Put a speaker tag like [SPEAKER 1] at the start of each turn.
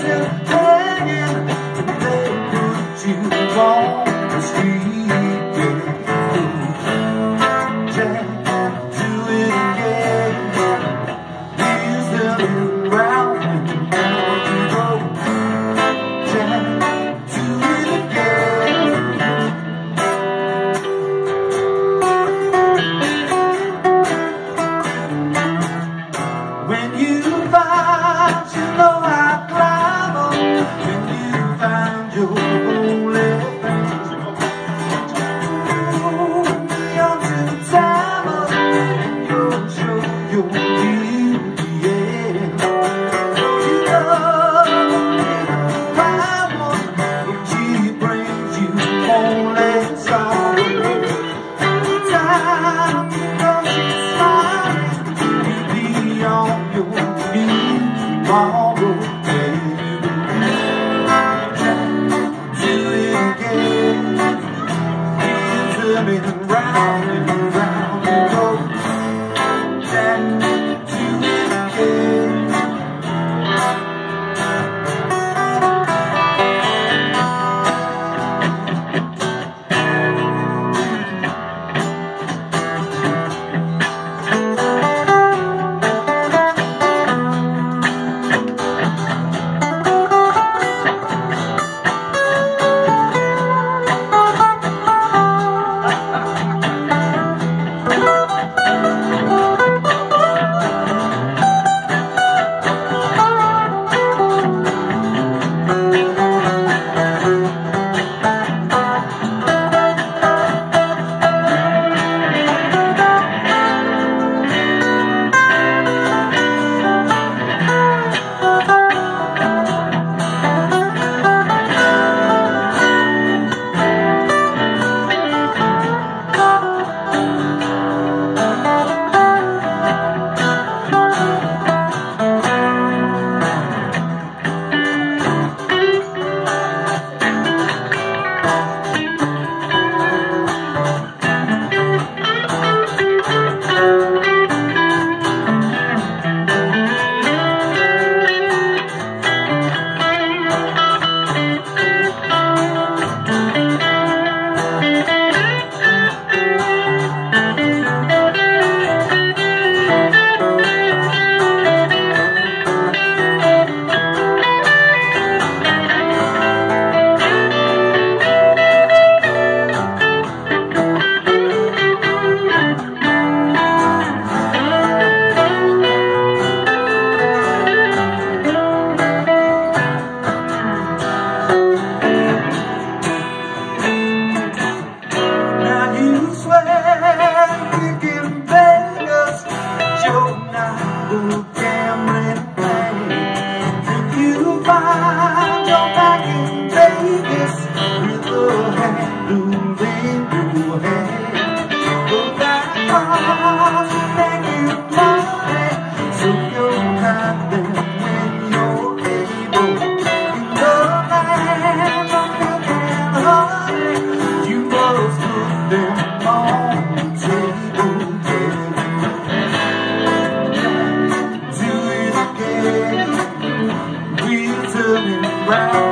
[SPEAKER 1] still hanging. They put you on the street, Jack, do it again. Here's the round and round you go. Jack, do it again. When you find, you know I climb up. When you find your holy things, hold me onto the time up, and you'll show your beauty, yeah. You know you're my one, but she brings you only sorrow. Time you know she's smiling, you'll be on your knees tomorrow, baby. Do it again. You turn me round and round you go. Jack, do it again. Find your back in Vegas with a hand moving your head. But that cars will make you money, so you're happy when you're able. In the land of milk and honey, you must put them on the table, yeah. Do it again. We're turning round.